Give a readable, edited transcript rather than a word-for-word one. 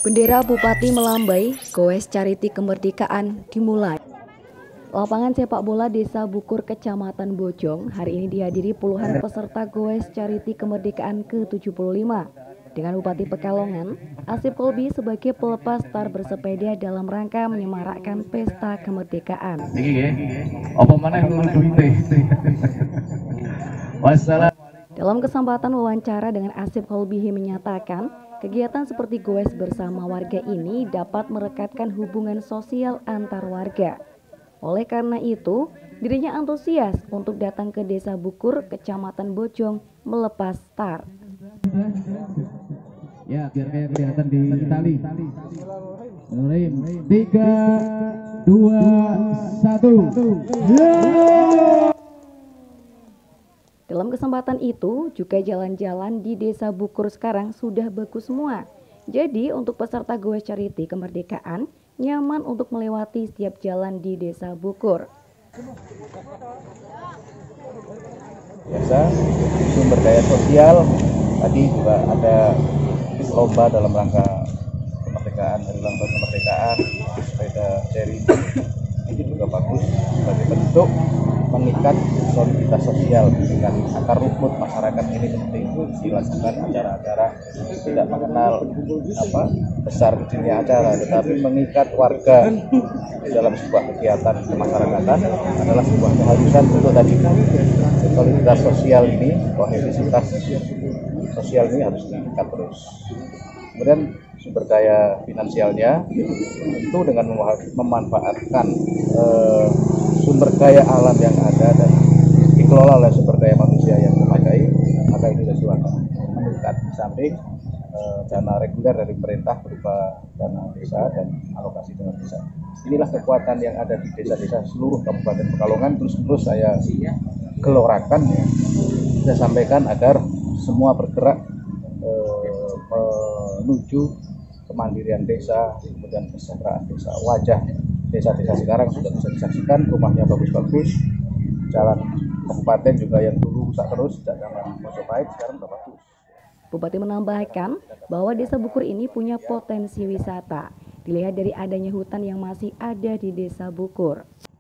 Bendera Bupati melambai, goes Charity Kemerdekaan dimulai. Lapangan sepak bola Desa Bukur, Kecamatan Bojong hari ini dihadiri puluhan peserta goes Charity Kemerdekaan ke-75 dengan Bupati Pekalongan, Asif Kolbi sebagai pelepas star bersepeda dalam rangka menyemarakkan pesta kemerdekaan. Dalam kesempatan wawancara dengan Asif Kolbi menyatakan, kegiatan seperti goes bersama warga ini dapat merekatkan hubungan sosial antar warga. Oleh karena itu, dirinya antusias untuk datang ke Desa Bukur, Kecamatan Bojong, melepas star. Ya, biar kayak kelihatan di tali. 3, 2, 1. Dalam kesempatan itu, juga jalan-jalan di Desa Bukur sekarang sudah bagus semua. Jadi, untuk peserta goes Charity Kemerdekaan, nyaman untuk melewati setiap jalan di Desa Bukur. Biasa, sumber daya sosial, tadi juga ada lomba dalam rangka kemerdekaan, hari ulang tahun kemerdekaan, sepeda seri itu juga bagus sebagai bentuk mengikat soliditas sosial dengan akar rumput masyarakat ini. Seperti itu dilakukan acara-acara tidak mengenal besar kecilnya acara, tetapi mengikat warga di dalam sebuah kegiatan kemasyarakatan adalah sebuah keharusan untuk tadi soliditas sosial ini, kohesivitas sosial ini harus diikat terus. Kemudian sumber daya finansialnya itu dengan memanfaatkan sumber daya alam yang ada dan dikelola oleh sumber daya manusia yang memadai, maka ini sesuatu meningkat. Di samping dana reguler dari pemerintah berupa dana desa dan alokasi dana desa. Inilah kekuatan yang ada di desa-desa seluruh Kabupaten Pekalongan. Terus saya gelorakan, saya sampaikan agar semua bergerak menuju kemandirian desa, kemudian kesejahteraan desa. Wajah desa-desa sekarang sudah bisa disaksikan, rumahnya bagus-bagus, jalan kabupaten juga yang dulu rusak terus sejak zaman Mojopahit sekarang sudah bagus. Bupati menambahkan bahwa Desa Bukur ini punya potensi wisata, dilihat dari adanya hutan yang masih ada di Desa Bukur.